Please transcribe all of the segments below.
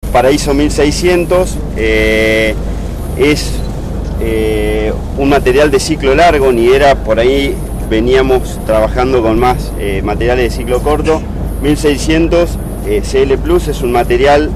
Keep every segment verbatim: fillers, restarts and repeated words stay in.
Paraíso mil seiscientos, eh, es eh, un material de ciclo largo, ni era por ahí, veníamos trabajando con más eh, materiales de ciclo corto. mil seiscientos eh, C L Plus es un material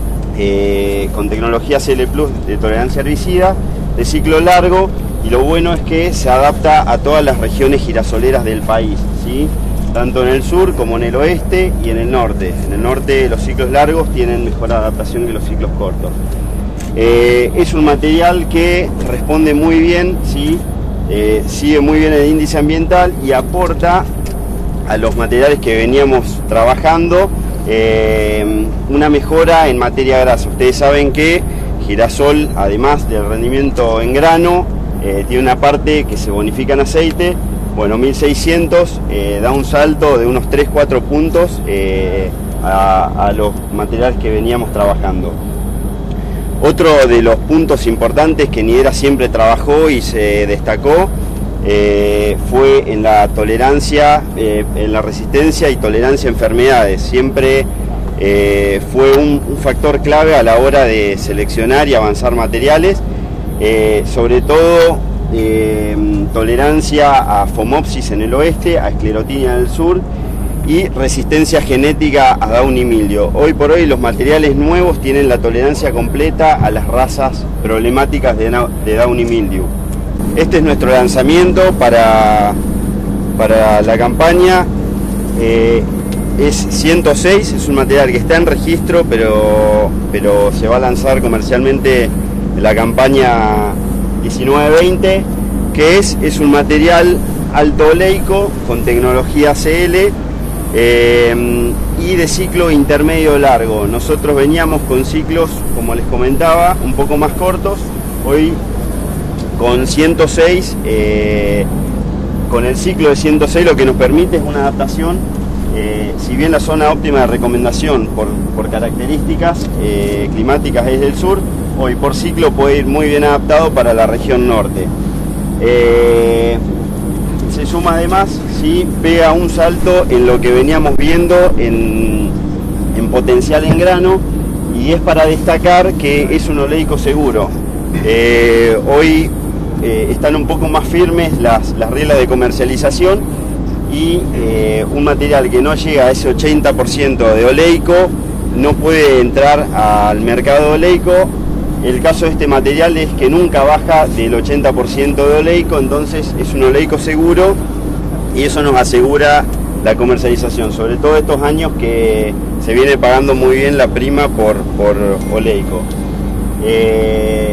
eh, con tecnología C L Plus de tolerancia herbicida, de ciclo largo, y lo bueno es que se adapta a todas las regiones girasoleras del país, ¿sí? Tanto en el sur como en el oeste y en el norte. En el norte los ciclos largos tienen mejor adaptación que los ciclos cortos. Eh, es un material que responde muy bien, ¿sí? eh, sigue muy bien el índice ambiental y aporta a los materiales que veníamos trabajando eh, una mejora en materia grasa. Ustedes saben que girasol, además del rendimiento en grano, eh, tiene una parte que se bonifica en aceite. Bueno, mil seiscientos eh, da un salto de unos tres cuatro puntos eh, a, a los materiales que veníamos trabajando. Otro de los puntos importantes que Nidera siempre trabajó y se destacó eh, fue en la tolerancia, eh, en la resistencia y tolerancia a enfermedades. Siempre eh, fue un, un factor clave a la hora de seleccionar y avanzar materiales, eh, sobre todo Eh, tolerancia a Phomopsis en el oeste, a Esclerotinia en el sur y resistencia genética a Downy Mildew. Hoy por hoy los materiales nuevos tienen la tolerancia completa a las razas problemáticas de, de Downy Mildew. Este es nuestro lanzamiento para, para la campaña. Eh, es ciento seis, es un material que está en registro, pero, pero se va a lanzar comercialmente en la campaña diecinueve veinte, que es, es un material alto oleico con tecnología C L eh, y de ciclo intermedio largo. Nosotros veníamos con ciclos, como les comentaba, un poco más cortos. Hoy con ciento seis, eh, con el ciclo de ciento seis, lo que nos permite es una adaptación, eh, si bien la zona óptima de recomendación por, por características eh, climáticas es del sur, hoy por ciclo puede ir muy bien adaptado para la región norte. Eh, se suma además, sí, pega un salto en lo que veníamos viendo en, en potencial en grano, y es para destacar que es un oleico seguro. Eh, hoy eh, están un poco más firmes las, las reglas de comercialización, y eh, un material que no llega a ese ochenta por ciento de oleico no puede entrar al mercado oleico. El caso de este material es que nunca baja del ochenta por ciento de oleico, entonces es un oleico seguro y eso nos asegura la comercialización, sobre todo estos años que se viene pagando muy bien la prima por, por oleico. Eh,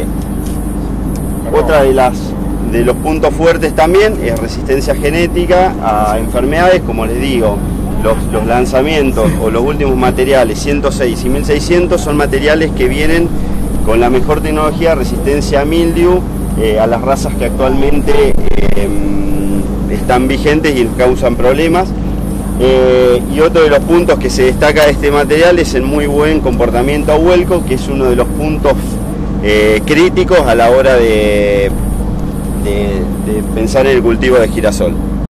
otra de las de los puntos fuertes también es resistencia genética a enfermedades, como les digo. Los, los lanzamientos o los últimos materiales ciento seis y mil seiscientos son materiales que vienen con la mejor tecnología de resistencia a mildew, eh, a las razas que actualmente eh, están vigentes y causan problemas. Eh, y otro de los puntos que se destaca de este material es el muy buen comportamiento a vuelco, que es uno de los puntos eh, críticos a la hora de, de, de pensar en el cultivo de girasol.